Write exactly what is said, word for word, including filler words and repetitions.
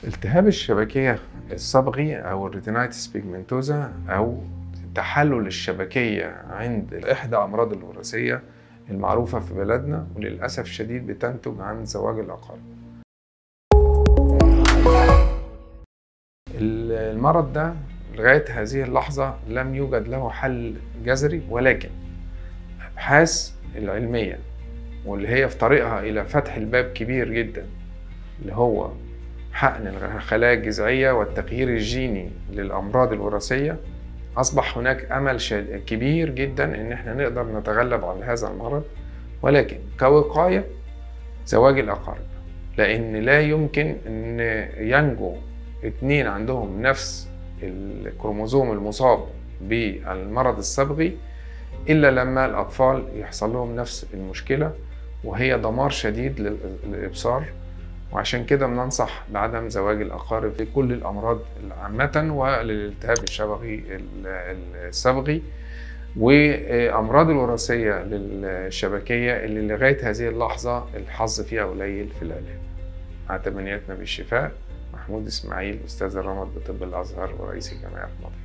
التهاب الشبكية الصبغي أو الريتينايتس بيجمنتوزا أو تحلل الشبكية عند إحدى أمراض الوراثية المعروفة في بلدنا، وللأسف الشديد بتنتج عن زواج الأقارب. المرض ده لغاية هذه اللحظة لم يوجد له حل جذري، ولكن الأبحاث العلمية واللي هي في طريقها إلى فتح الباب كبير جدا اللي هو حقن الخلايا الجذعية والتغيير الجيني للأمراض الوراثية، أصبح هناك أمل كبير جدا إن احنا نقدر نتغلب على هذا المرض. ولكن كوقاية زواج الأقارب، لأن لا يمكن أن ينجو اتنين عندهم نفس الكروموزوم المصاب بالمرض الصبغي إلا لما الأطفال يحصل لهم نفس المشكلة، وهي دمار شديد للإبصار. وعشان كده بننصح بعدم زواج الأقارب في كل الأمراض عامة وللالتهاب الشبكي الصبغي وأمراض الوراثية للشبكية اللي لغاية هذه اللحظة الحظ فيها قليل في العلاج. مع تمنياتنا بالشفاء، محمود إسماعيل، أستاذ الرمد بطب الأزهر ورئيس الجمعية في مصر.